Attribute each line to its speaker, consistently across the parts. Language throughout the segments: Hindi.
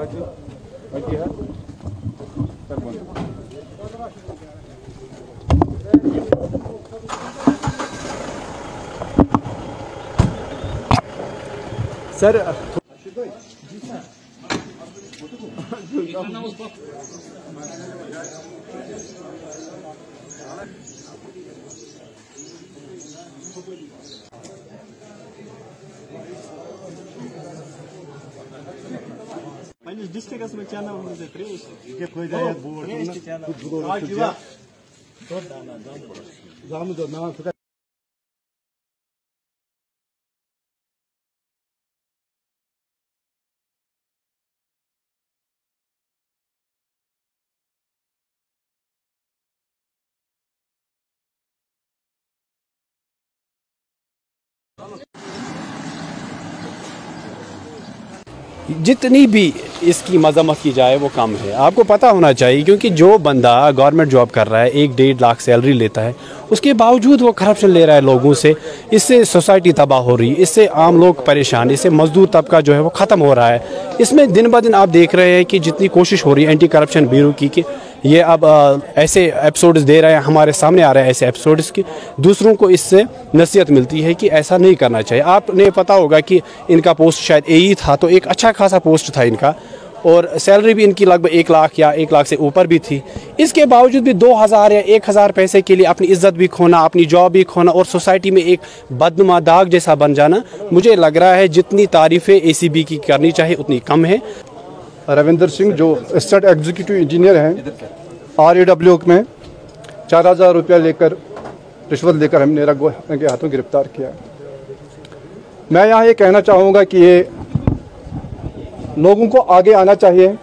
Speaker 1: सर डिस्ट्रिक्ट में क्या नाम है त्रेश के कोई जाए बोर्ड जाम दो ना जितनी भी इसकी मजम्मत की जाए वो कम है। आपको पता होना चाहिए क्योंकि जो बंदा गवर्नमेंट जॉब कर रहा है 1-1.5 लाख सैलरी लेता है, उसके बावजूद वो करप्शन ले रहा है लोगों से। इससे सोसाइटी तबाह हो रही है, इससे आम लोग परेशान, इससे मजदूर तबका जो है वो ख़त्म हो रहा है। इसमें दिन ब दिन आप देख रहे हैं कि जितनी कोशिश हो रही है एंटी करप्शन ब्यूरो की कि ये अब ऐसे एपिसोड्स दे रहे हैं, हमारे सामने आ रहे हैं ऐसे एपिसोड्स की, दूसरों को इससे नसीहत मिलती है कि ऐसा नहीं करना चाहिए। आपने पता होगा कि इनका पोस्ट शायद एई था, तो एक अच्छा खासा पोस्ट था इनका, और सैलरी भी इनकी लगभग 1 लाख या 1 लाख से ऊपर भी थी। इसके बावजूद भी 2000 या 1000 पैसे के लिए अपनी इज्जत भी खोना, अपनी जॉब भी खोना और सोसाइटी में एक बदनुमा दाग जैसा बन जाना, मुझे लग रहा है जितनी तारीफ़ें ACB की करनी चाहिए उतनी कम है।
Speaker 2: रविंदर सिंह जो असिस्टेंट एग्जीक्यूटिव इंजीनियर हैं RAW में 4000 रुपया लेकर रिश्वत लेकर हमने रंगों के हाथों गिरफ्तार किया। मैं यहाँ ये कहना चाहूँगा कि ये लोगों को आगे आना चाहिए।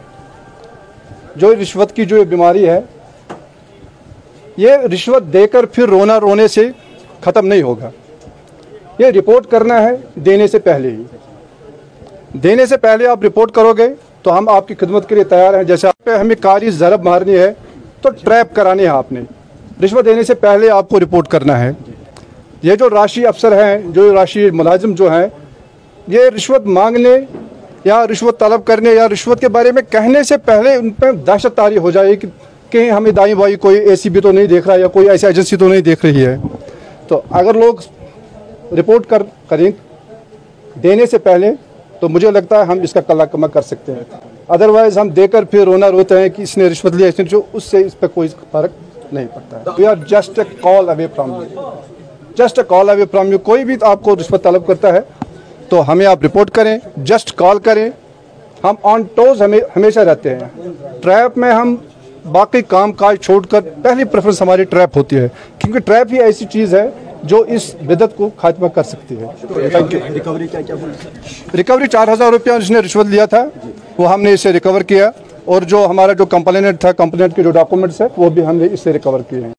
Speaker 2: जो रिश्वत की जो बीमारी है, ये रिश्वत देकर फिर रोना रोने से ख़त्म नहीं होगा। ये रिपोर्ट करना है देने से पहले ही। देने से पहले आप रिपोर्ट करोगे तो हम आपकी खिदमत के लिए तैयार हैं। जैसे आप पे हमें कारी ज़रब मारनी है तो ट्रैप करानी है आपने। रिश्वत देने से पहले आपको रिपोर्ट करना है। ये जो राशि अफसर हैं, जो राशि मुलाजिम जो हैं, ये रिश्वत मांगने या रिश्वत तलब करने या रिश्वत के बारे में कहने से पहले उन पर दहशत तारी हो जाए कि कहीं हमें दाई बाई कोई ACB तो नहीं देख रहा है या कोई ऐसी एजेंसी तो नहीं देख रही है। तो अगर लोग रिपोर्ट करें देने से पहले तो मुझे लगता है हम इसका कला कमा कर सकते हैं। अदरवाइज हम देकर फिर रोना रोते हैं कि इसने रिश्वत लिया, इसने जो, उससे इस पर कोई फर्क नहीं पड़ता है। We are just a call away from you, just a call away from you. कोई भी आपको रिश्वत तलब करता है तो हमें आप रिपोर्ट करें, जस्ट कॉल करें। हम ऑन टोज हमेशा रहते हैं। ट्रैप में हम बाकी काम काज छोड़कर पहली प्रेफरेंस हमारी ट्रैप होती है, क्योंकि ट्रैप ही ऐसी चीज़ है जो इस बिदत को खात्मा कर सकती है। Thank you.
Speaker 1: रिकवरी क्या
Speaker 2: रिकवरी 4000 रुपया जिसने रिश्वत लिया था वो हमने इसे रिकवर किया, और जो हमारा जो कंप्लेनेंट था, कंप्लेनेंट के जो डॉक्यूमेंट्स है वो भी हमने इससे रिकवर किए हैं।